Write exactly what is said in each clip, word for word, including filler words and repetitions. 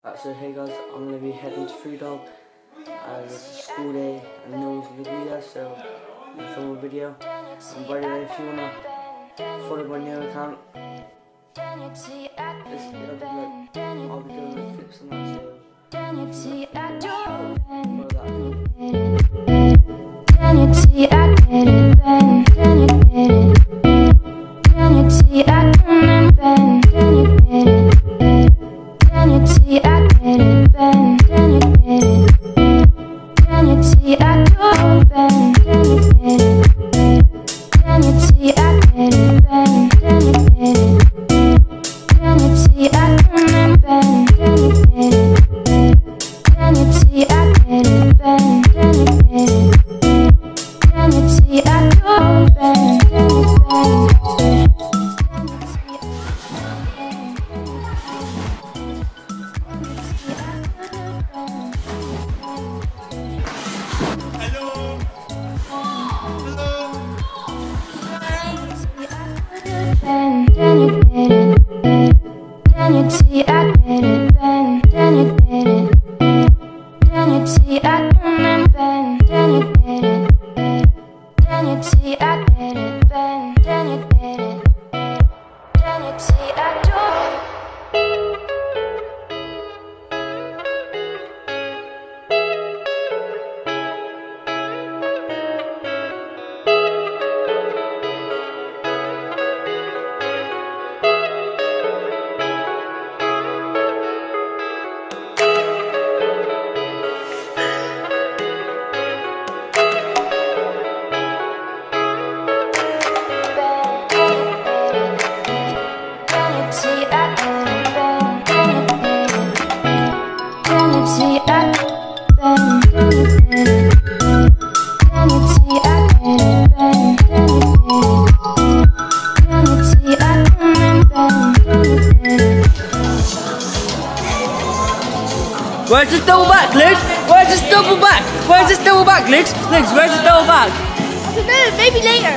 Right, so hey guys, I'm going to be heading to Free Dog as it's a school day and no one's going to be there, so I'm going to film a video. And by the way, if you want to follow my new account, this, it'll be like, I'll be doing like flips and that, so follow that. Can you see I get it, Ben? Can you get it? Can you see I come and Ben? Can you get it? Can you see I get it, Ben? Can you get it? Can you see I go, Ben? Can you get it? Can you see I get it, Ben? Can you get it? Can you see I come and Ben? Can you get it? Can you see I get it, Ben? Can you get it? Can you see I go, Ben? Can you get it? Ben, can you get it? Can you see I get it, Ben? Can you get it? Can you see I come and Ben? Can you get it? Can you see I get it, Ben? Can you get it? Can you see I do? Where's this double back, Liz? Where's this double back? Where's this double back, Liz? Liz, where's this double back? I don't know, maybe later.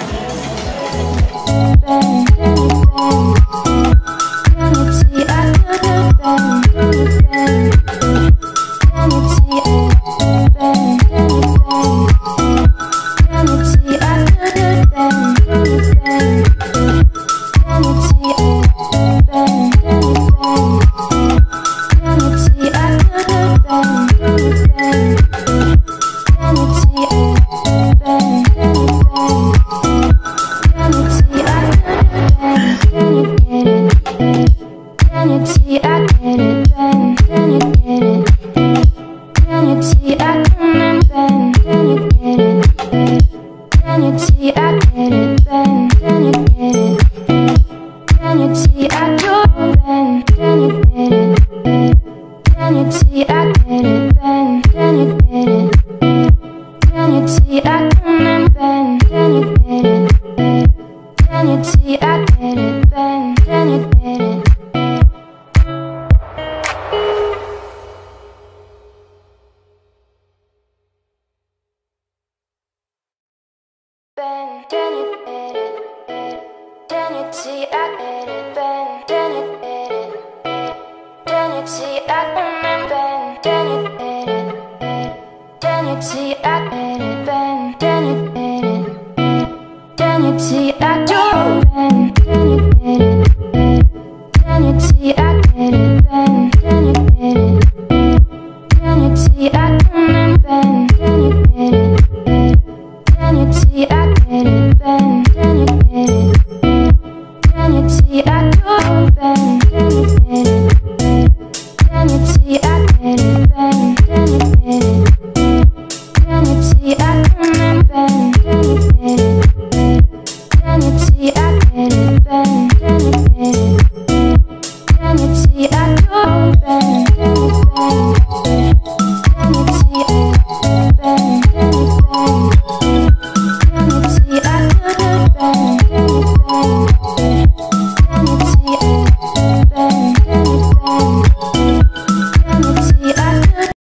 Ben, can you get it? Can you see I get it, Ben? Can you get it? Can you see I come and Ben? Can you get it? Can you see I get it, Ben? Can you get it? Can you see I do, Ben? Can you get it? Can you see I get it, Ben? Can you get it? Can you see I come and Ben? Can you get it? Can you see I get it, Ben? Can you get it? Can you see I do, Ben?